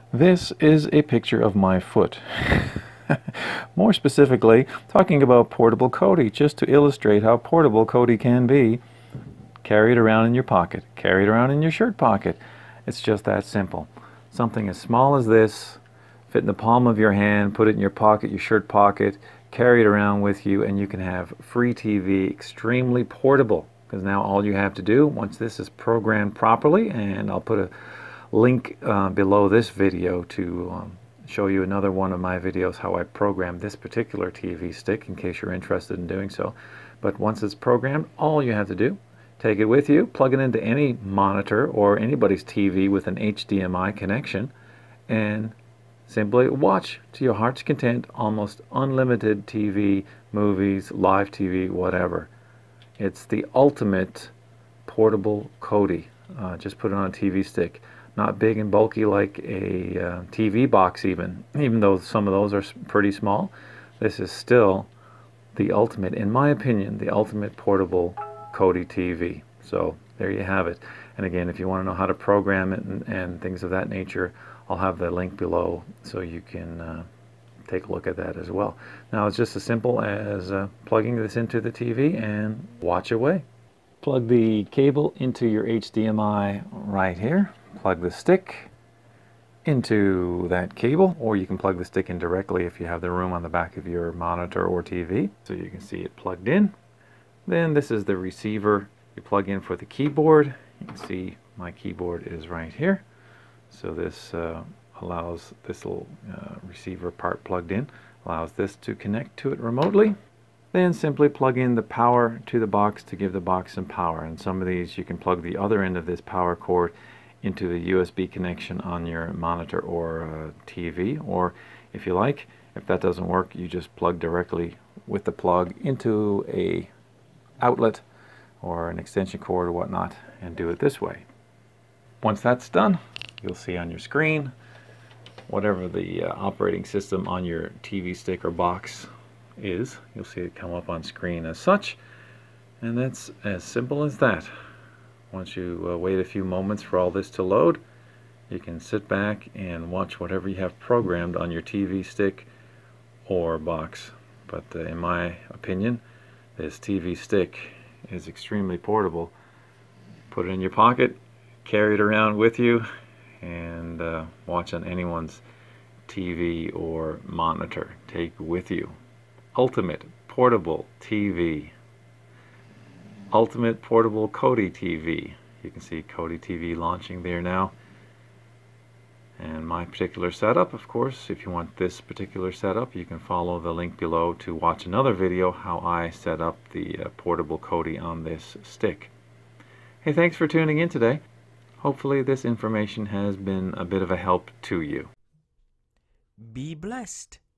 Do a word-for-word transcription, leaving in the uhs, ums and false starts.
This is a picture of my foot. More specifically, talking about portable Kodi, just to illustrate how portable Kodi can be. Carry it around in your pocket, carry it around in your shirt pocket. It's just that simple. Something as small as this, fit in the palm of your hand, put it in your pocket, your shirt pocket, carry it around with you, and you can have free T V, extremely portable. Because now all you have to do, once this is programmed properly, and I'll put a link uh, below this video to um, show you another one of my videos how I program this particular T V stick in case you're interested in doing so. But once it's programmed, all you have to do, take it with you, plug it into any monitor or anybody's T V with an H D M I connection, and simply watch to your heart's content almost unlimited T V, movies, live T V, whatever. It's the ultimate portable Kodi. Uh, just put it on a T V stick. Not big and bulky like a uh, T V box even, even though some of those are pretty small. This is still the ultimate, in my opinion, the ultimate portable Kodi T V. So there you have it. And again, if you want to know how to program it and, and things of that nature, I'll have the link below so you can uh, take a look at that as well. Now it's just as simple as uh, plugging this into the T V and watch away. Plug the cable into your H D M I right here. Plug the stick into that cable, or you can plug the stick in directly if you have the room on the back of your monitor or T V, so you can see it plugged in. Then this is the receiver you plug in for the keyboard. You can see my keyboard is right here, so this uh, allows this little uh, receiver part plugged in, allows this to connect to it remotely. Then simply plug in the power to the box to give the box some power, and some of these you can plug the other end of this power cord into the U S B connection on your monitor or uh, T V, or if you like, if that doesn't work, you just plug directly with the plug into a outlet or an extension cord or whatnot and do it this way. Once that's done, you'll see on your screen whatever the uh, operating system on your T V stick or box is. You'll see it come up on screen as such, and that's as simple as that. Once you uh, wait a few moments for all this to load, you can sit back and watch whatever you have programmed on your T V stick or box. But uh, in my opinion, this T V stick is extremely portable. Put it in your pocket, carry it around with you, and uh, watch on anyone's T V or monitor. Take with you. Ultimate portable T V. Ultimate portable Kodi T V. You can see Kodi T V launching there now. And my particular setup, of course, if you want this particular setup, you can follow the link below to watch another video how I set up the uh, portable Kodi on this stick. Hey, thanks for tuning in today. Hopefully this information has been a bit of a help to you. Be blessed.